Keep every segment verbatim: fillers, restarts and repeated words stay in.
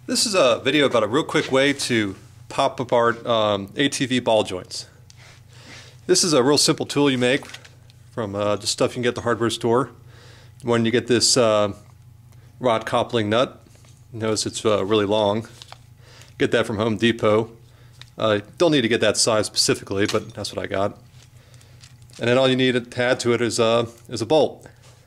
This is a video about a real quick way to pop apart um, A T V ball joints. This is a real simple tool you make from uh, just stuff you can get at the hardware store. When you get this uh, rod coupling nut, notice it's uh, really long. Get that from Home Depot. Uh, don't need to get that size specifically, but that's what I got. And then all you need to add to it is, uh, is a bolt.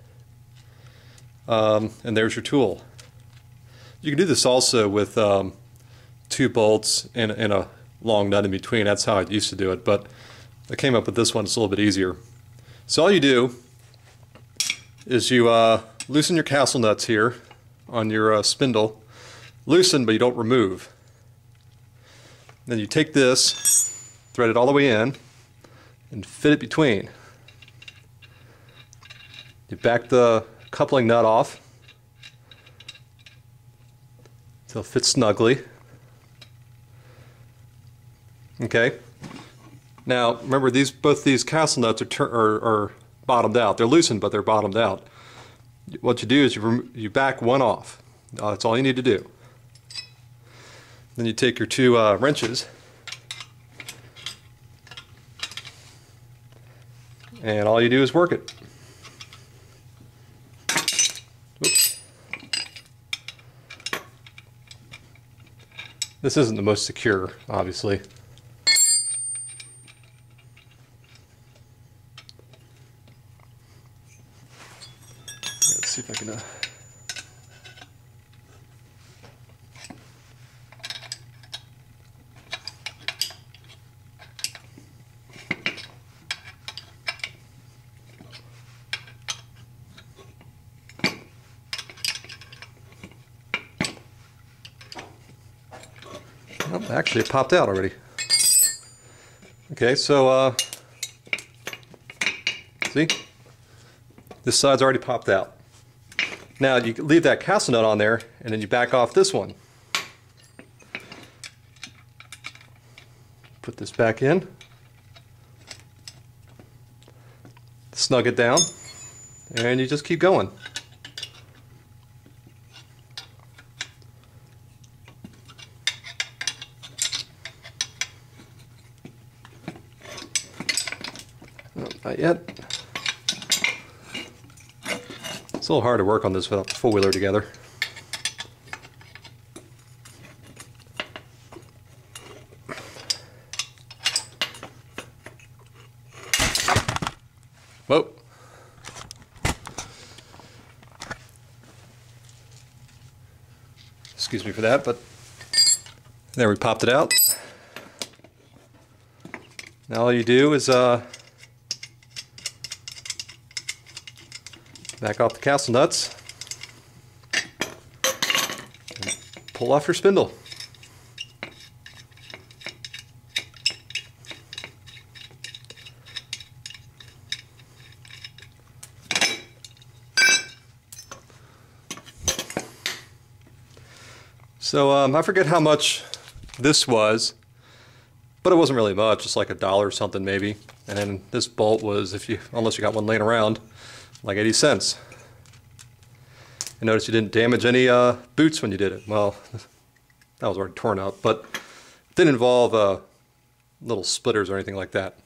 Um, and there's your tool. You can do this also with um, two bolts and, and a long nut in between. That's how I used to do it, but I came up with this one. It's a little bit easier. So all you do is you uh, loosen your castle nuts here on your uh, spindle. Loosen, but you don't remove. Then you take this, thread it all the way in, and fit it between. You back the coupling nut off until it fits snugly. Okay. Now remember, these both these castle nuts are, are, are bottomed out. They're loosened, but they're bottomed out. What you do is you you back one off. Uh, that's all you need to do. Then you take your two uh, wrenches and all you do is work it. Oops. This isn't the most secure, obviously. Let's see if I can uh, Oh, actually, it popped out already. Okay, so uh, see, this side's already popped out. Now you leave that castle nut on there, and then you back off this one. Put this back in, snug it down, and you just keep going. No, not yet. It's a little hard to work on this without the four-wheeler together. Whoa. Excuse me for that, but there, we popped it out. Now all you do is uh, back off the castle nuts and pull off your spindle. So um, I forget how much this was, but it wasn't really much, just like a dollar or something maybe. And then this bolt was, if you, unless you got one laying around, like eighty cents. And notice you didn't damage any uh, boots when you did it. Well, that was already torn up, but it didn't involve uh, little splitters or anything like that.